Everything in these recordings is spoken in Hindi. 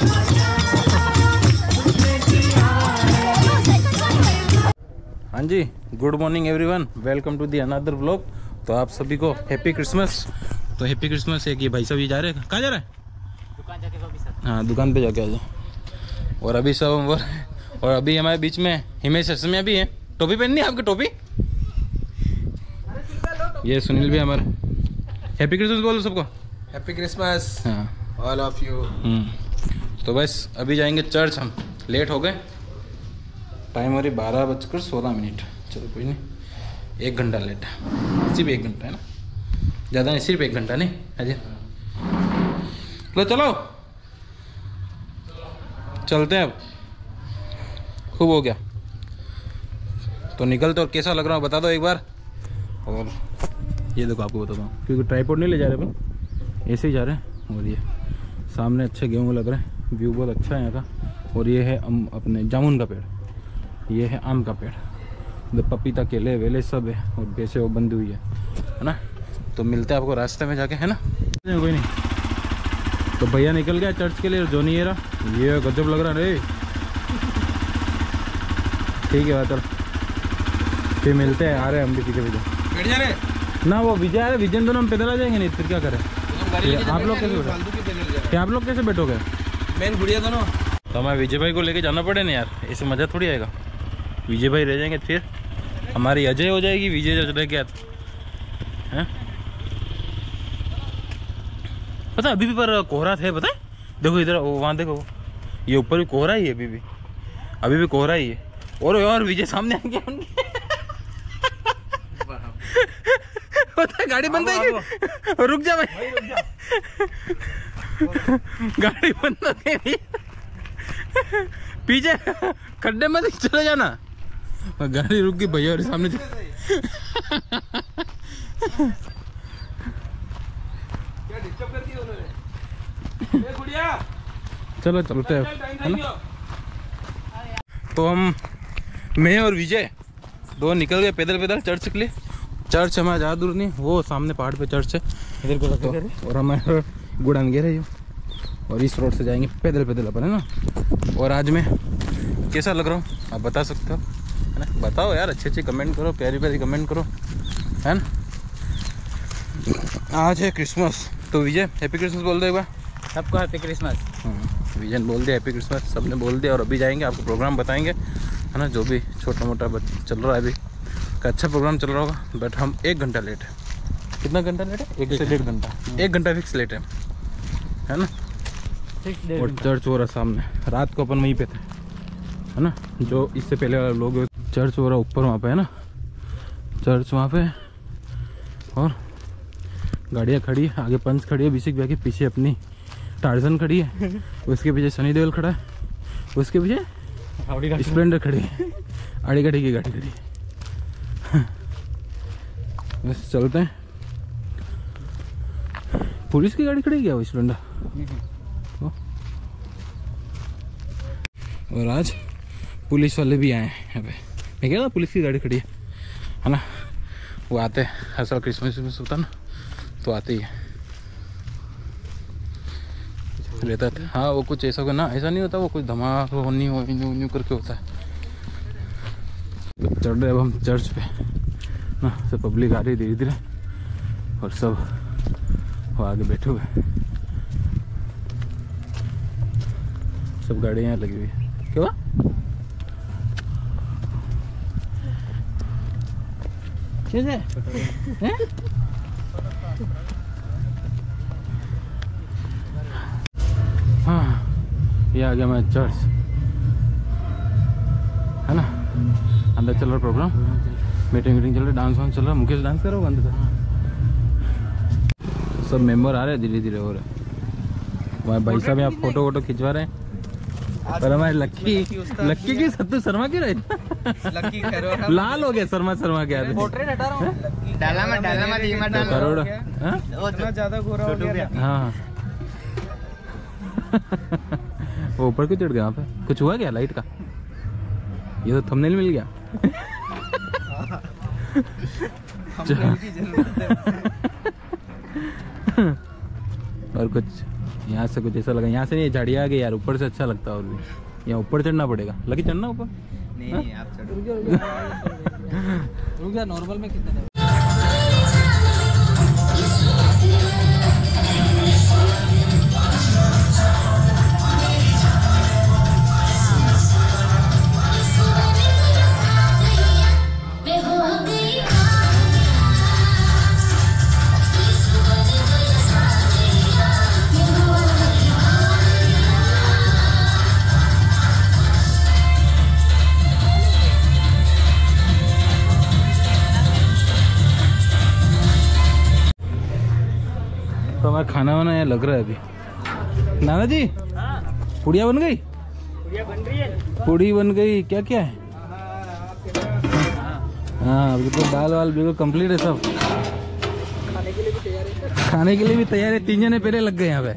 हाँ जी, good morning everyone, welcome to the another vlog. तो आप सभी को हैप्पी क्रिसमस। तो हैप्पी क्रिसमस है कि भाई साहब ये जा रहे हैं, कहाँ जा रहे हैं? दुकान जाके तो अभी सर। हाँ, दुकान पे जाके आ जाओ। और अभी सब और अभी हमारे बीच में हिमेश असमिया भी है। टोपी पहननी है आपकी? टोपी। ये सुनील भी हमारे। हैप्पी क्रिसमस बोलो सबको। Happy Christmas. हाँ, ऑल ऑफ यू। तो बस अभी जाएंगे चर्च। हम लेट हो गए, टाइम हमारी 12:16। चलो कोई नहीं, 1 घंटा लेट है। सिर्फ 1 घंटा है ना, ज़्यादा नहीं, सिर्फ 1 घंटा नहीं अजय। लो चलो चलते हैं अब, खूब हो गया तो निकलते। और कैसा लग रहा है बता दो एक बार। और ये देखो आपको बताता हूँ, क्योंकि ट्राइपॉड नहीं ले जा रहे अपन, ऐसे ही जा रहे हैं। और ये सामने अच्छे गेहूँ लग रहे हैं, व्यू बहुत अच्छा है यहाँ का। और ये है अपने जामुन का पेड़, ये है आम का पेड़, पपीता केले वेले सब है। और वैसे वो बंदी हुई है ना। तो मिलते हैं आपको रास्ते में जाके, है ना। कोई नहीं। तो भैया निकल गया चर्च के लिए, और जोनी ये रहा। ये गजब लग रहा है। ठीक है चल, फिर मिलते हैं। आ रहे हैं हम भी पीछे बैठ जा रहे ना। वो विजय आ रहे, विजय दोनों हम पैदल आ जाएंगे। नहीं फिर क्या करें? आप लोग कैसे बैठो? क्या आप लोग कैसे बैठोगे? मेन गुड़िया दोनों। तो हमें विजय भाई को लेके जाना पड़े ना यार, ऐसे मजा थोड़ी आएगा। विजय भाई रह जाएंगे, फिर हमारी अजय हो जाएगी। विजय जब रह गया है, पता अभी भी पर कोहरा है, पता है? देखो इधर, वहाँ देखो, ये ऊपर भी कोहरा ही है अभी भी कोहरा ही है। और विजय सामने आ गया उनके। पता गाड़ी बंद है, रुक जा भाई, गाड़ी बंद हो गई। पीछे खड्डे में चले जाना। गाड़ी रुक गई भैया, और सामने चलो चलते हैं, है ना। तो मैं और विजय दो निकल गए पैदल पैदल चर्च के लिए। चर्च हमारा ज़्यादा दूर नहीं, वो सामने पहाड़ पे चर्च है इधर को। तो और हमारे गुड़ान गिर है, और इस रोड से जाएंगे पैदल पैदल अपन, है ना। और आज मैं कैसा लग रहा हूँ आप बता सकते हो, है ना। बताओ यार, अच्छे कमेंट करो, प्यारी प्यारी कमेंट करो, है ना। आज है क्रिसमस, तो विजय हैप्पी क्रिसमस बोल दो एक बार। सबको हैप्पी क्रिसमस। विजय ने बोल दिया हैप्पी क्रिसमस, सबने बोल दिया। और अभी जाएंगे, आपको प्रोग्राम बताएंगे, है ना। जो भी छोटा मोटा चल रहा है अभी का, अच्छा प्रोग्राम चल रहा होगा। बट हम 1 घंटा लेट है। कितना घंटा लेट है? 1 से 1.5 घंटा। 1 घंटा फिक्स लेट है ना। और चर्च हो रहा सामने, रात को अपन वहीं पे थे, है ना। जो इससे पहले वाले लोग, चर्च हो रहा ऊपर वहाँ पे, है ना। चर्च वहाँ पे, और गाड़ियाँ खड़ी है। आगे पंच खड़ी है बिसिक भैया के पीछे, अपनी टार्जन खड़ी है। उसके पीछे सनी देओल खड़ा है, उसके पीछे स्प्लेंडर खड़ी है, आड़ी गाड़ी की गाड़ी खड़ी है। बस चलते हैं। पुलिस की गाड़ी खड़ी है क्या वो स्प्लेंडर? और आज पुलिस वाले भी आए हैं यहाँ पे। मैं कह रहा पुलिस की गाड़ी खड़ी है ना। वो आते हैं हर साल क्रिसमस होता ना, तो आते ही है रहता था। हाँ, वो कुछ ऐसा ना, ऐसा नहीं होता, वो कुछ धमाका होनी हो न्यू करके होता है। तो चढ़ रहे अब हम चर्च पे ना। सब पब्लिक आ रही धीरे धीरे, और सब वो आगे बैठे हुए, सब गाड़ियाँ यहाँ लगी हुई है। क्या हाँ, ये आ गया मैं चर्च, है ना। अंदर चल रहा प्रोग्राम, मीटिंग चल रही, डांस वांस चल रहा। मुकेश डांस कर रहा होगा अंदर। सब मेंबर आ रहे हैं धीरे धीरे हो रहे। हमारे भाई साहब यहाँ फोटो वोटो खिंचवा रहे हैं। पर हमारे लक्की की सत्तू शर्मा की रहे लाल हो गया शर्मा के आदमी। करोड़ ज्यादा गोरा हो गया। हाँ वो ऊपर क्यों चढ़ गया? वहाँ पे कुछ हुआ क्या लाइट का? ये तो थंबनेल मिल गया। और कुछ यहाँ से कुछ ऐसा लगा, यहाँ से नहीं झाड़ियाँ आ गई यार, ऊपर से अच्छा लगता है और भी। यहाँ ऊपर चढ़ना पड़ेगा, लगी चढ़ना ऊपर? नहीं आप चढ़ो। रुक जा, नॉर्मल में कितना है? तो हमारा खाना वाना यहाँ लग रहा है अभी। नाना जी, पुड़िया बन गई? गुड़िया बन रही है। पूड़ी बन गई, क्या क्या है? हाँ बिल्कुल, दाल वाल बिल्कुल कंप्लीट है सब। खाने के लिए भी तैयार है। खाने के लिए भी तैयार है। 3 जने पहले लग गए यहाँ पे।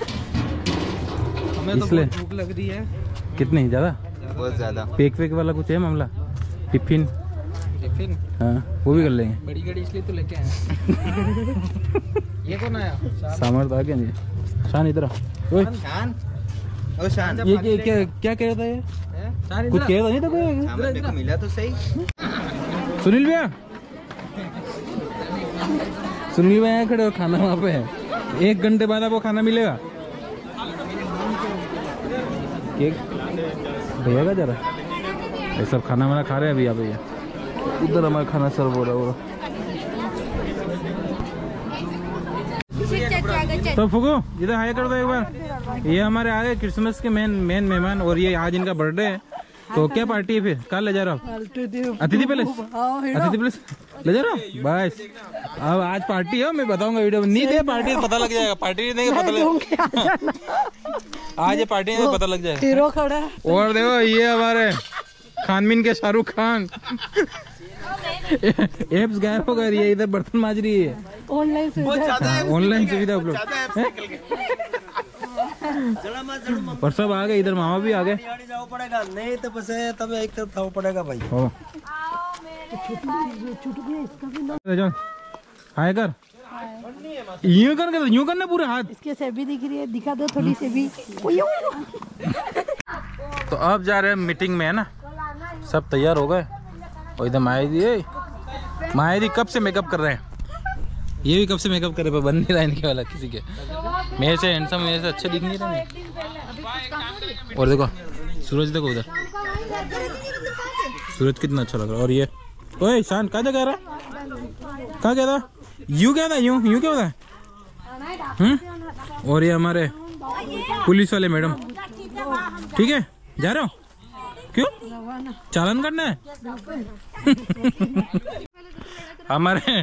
हमें तो इसलिए बहुत भूख लग रही है। कितनी ज़्यादा? बहुत ज़्यादा। पेक वेक वाला कुछ है मामला? टिफिन? टिफिन? हाँ वो भी कर लेंगे। बड़ी गाड़ी इसलिए तो लेके आए। ये कौन आया? सामर्थ आ गया नहीं? शान इधर आ। ओए शान। ओ शान। ये क्या कह रहा था ये? कुछ कह रहा नहीं था कोई? सामने को मिला तो सही। सुनील भैया, सुनील भैया खड़े हो, खाना वहाँ पे है। 1 घंटे बाद आपको खाना मिलेगा। केक भैया का जरा ये सब खाना वाना खा रहे हैं अभी यहाँ भैया। उधर हमारा खाना सर्व हो रहा होगा। तो फुगो इधर हाय कर दो एक बार। ये हमारे आ गए क्रिसमस के मेन मेहमान, और ये आज इनका बर्थडे है। तो क्या पार्टी है फिर? कहाँ ले जा रहे हो? अतिथि पैलेस? अतिथि पैलेस ले जा रहे हो? बस अब आज पार्टी है, मैं बताऊंगा वीडियो में। नहीं दे पार्टी पता लग जाएगा, पार्टी नहीं देंगे पता लग। आज ये पार्टी नहीं पता लग जाएगा। और देखो ये हमारे खानमीन के शाहरुख खान। एप्स गायब हो गई, ये इधर बर्तन मांज रही है। ऑनलाइन सुविधा उपलब्ध। पर सब आ गए, इधर मामा भी आ गए। नहीं तो बस तब एक तरफ पड़ेगा भाई। हाय कर, यूं कर, यूं करना पूरे हाथ। इसके सेबी दिख रही है, दिखा दो थोड़ी सेबी। तो अब जा रहे हैं मीटिंग में, है ना? सब तैयार हो गए। और इधर मायदी कब से मेकअप कर रहे हैं। ये भी कब से मेकअप कर रहे हैं, बन नहीं रहा इनके वाला किसी के। मेरे से हैंडसम, मेरे से अच्छे दिख नहीं रहे। और देखो सूरज, देखो उधर सूरज कितना अच्छा लग रहा है। और ये ओए शान कहाँ जा रहा है? कहाँ गया था? यूं क्या था? यूं क्या होता है? और ये हमारे पुलिस वाले मैडम, ठीक है जा रहे हो? क्यों चालान करना है? हमारे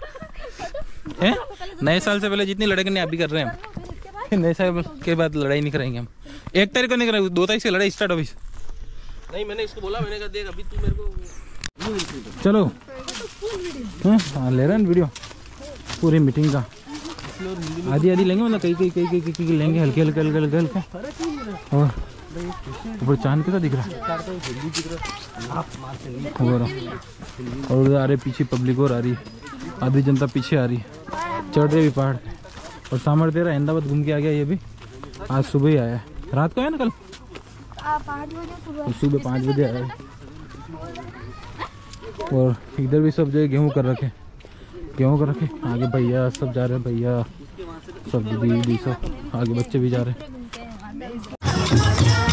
नए साल से पहले जितनी लड़ाई करनी अभी कर रहे हैं हम। नए साल के बाद लड़ाई नहीं करेंगे हम। 1 तारीख को नहीं करेंगे, 2 तारीख से लड़ाई स्टार्ट अभी। नहीं मैंने इसको बोला, मैंने कहा देख अभी तू मेरे को। चलो हाँ ले रहे हैं वीडियो पूरी मीटिंग का। आधी लेंगे, मतलब कई लेंगे, हल्के हल्के। और ऊपर चांद कैसा दिख रहा है। और उधर आ रहे पीछे पब्लिक और आ रही है, आधी जनता पीछे आ रही है। चढ़ रहे भी पहाड़। और सामर तेरा अहमदाबाद घूम के आ गया, ये भी आज सुबह ही आया है। रात को आया ना कल? सुबह 5 बजे आया है। और इधर भी सब जगह गेहूँ कर रखे, आगे भैया सब जा रहे हैं, भैया सब दीदी सब आगे, बच्चे भी जा रहे हैं।